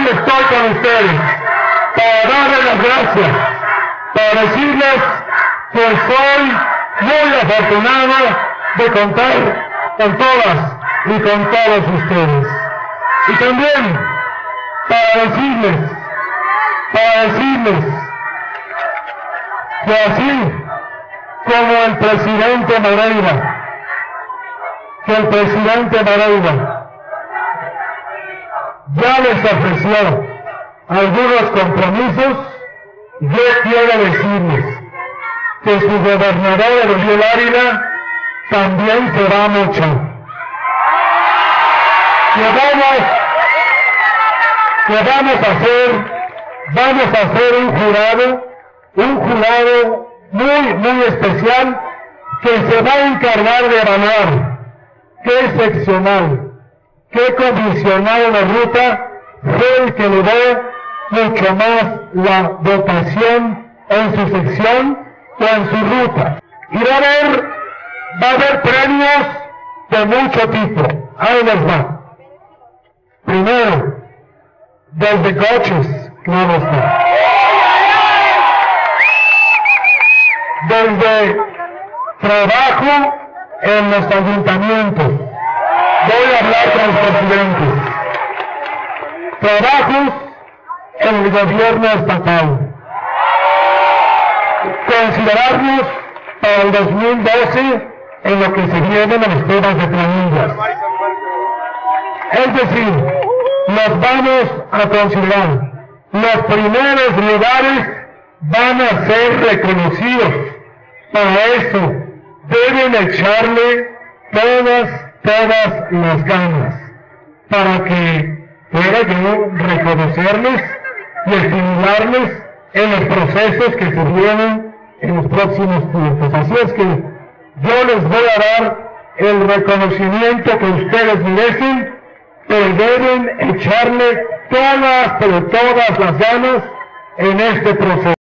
hoy estoy con ustedes para darles las gracias, para decirles que soy muy afortunado de contar con todas y con todos ustedes. Y también para decirles que así como el presidente Moreira ya les ofreció algunos compromisos, yo quiero decirles que su gobernador Erubiel Ávila también se va mucho. Vamos a hacer un jurado muy especial que se va a encargar de evaluar qué seccional, qué comisionado de ruta fue el que le dio mucho más la votación en su sección o en su ruta. Y va a haber premios de mucho tipo. Ahí les va. Primero, desde coches, claro está. Desde trabajo en los ayuntamientos. Voy a hablar con los presidentes. Trabajos en el gobierno estatal. Considerarnos para el 2012 en lo que se viene en los temas de planillas. Es decir, nos vamos a considerar. Los primeros lugares van a ser reconocidos. Para eso deben echarle todas las ganas para que pueda yo reconocerles y estimularles en los procesos que se vienen en los próximos tiempos. Así es que yo les voy a dar el reconocimiento que ustedes merecen, pero deben echarle todas las ganas en este proceso.